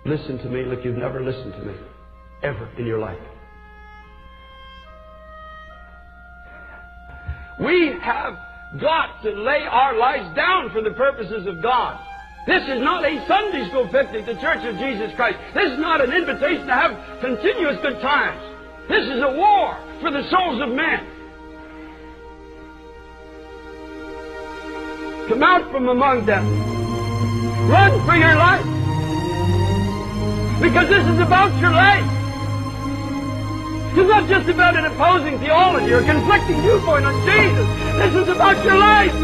listen to me like you've never listened to me ever in your life. We have got to lay our lives down for the purposes of God. This is not a Sunday school picnic, the Church of Jesus Christ. This is not an invitation to have continuous good times. This is a war for the souls of men. Come out from among them. Run for your life. Because this is about your life. It's not just about an opposing theology or conflicting viewpoint on Jesus. This is about your life.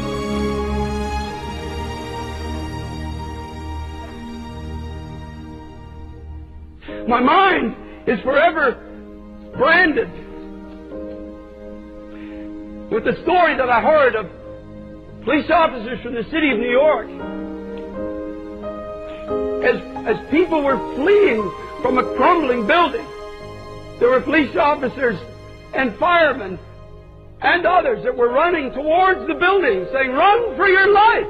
My mind is forever branded with the story that I heard of police officers from the city of New York. As people were fleeing from a crumbling building, there were police officers and firemen and others that were running towards the building, saying, "Run for your life,"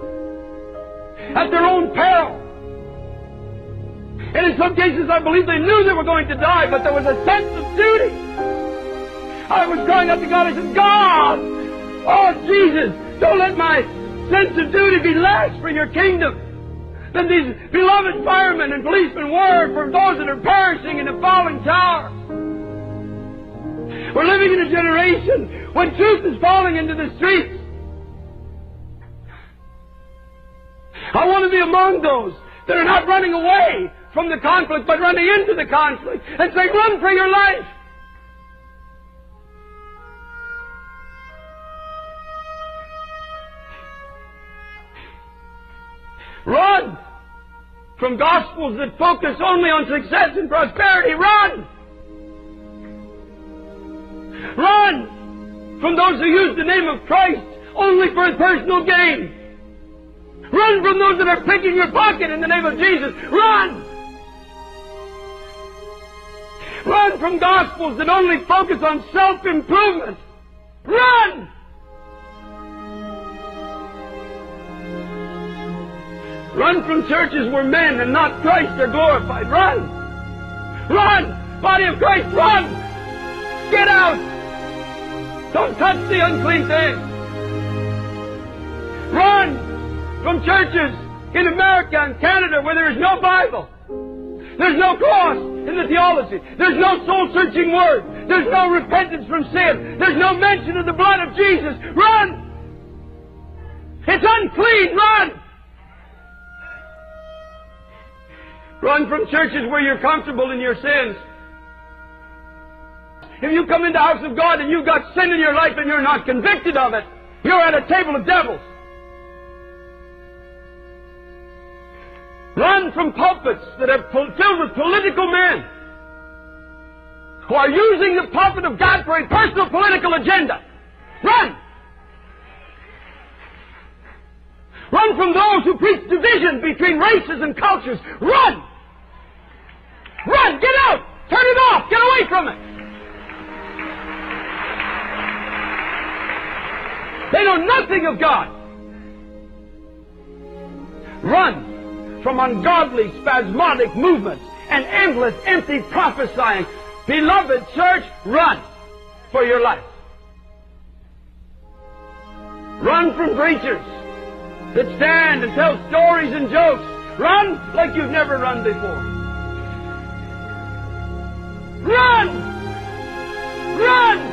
at their own peril. And in some cases, I believe they knew they were going to die, but there was a sense of duty. I was crying out to God. I said, "God, oh Jesus, don't let my sense of duty be less for your kingdom than these beloved firemen and policemen were for those that are perishing in the falling tower." We're living in a generation when truth is falling into the streets. I want to be among those that are not running away from the conflict, but running into the conflict and saying, "Run for your life." Run from gospels that focus only on success and prosperity. Run! Run from those who use the name of Christ only for personal gain. Run from those that are picking your pocket in the name of Jesus. Run! Run from gospels that only focus on self-improvement. Run! Run from churches where men and not Christ are glorified. Run! Run! Body of Christ, run! Get out! Don't touch the unclean thing. Run from churches in America and Canada where there is no Bible. There's no cross in the theology. There's no soul-searching word. There's no repentance from sin. There's no mention of the blood of Jesus. Run! It's unclean. Run! Run from churches where you're comfortable in your sins. If you come into the house of God and you've got sin in your life and you're not convicted of it, you're at a table of devils. Run from pulpits that are filled with political men who are using the pulpit of God for a personal political agenda. Run! Run from those who preach division between races and cultures. Run! Run! Get out! Turn it off! Get away from it! They know nothing of God. Run from ungodly, spasmodic movements and endless, empty prophesying. Beloved church, run for your life. Run from preachers that stand and tell stories and jokes. Run like you've never run before. Run! Run!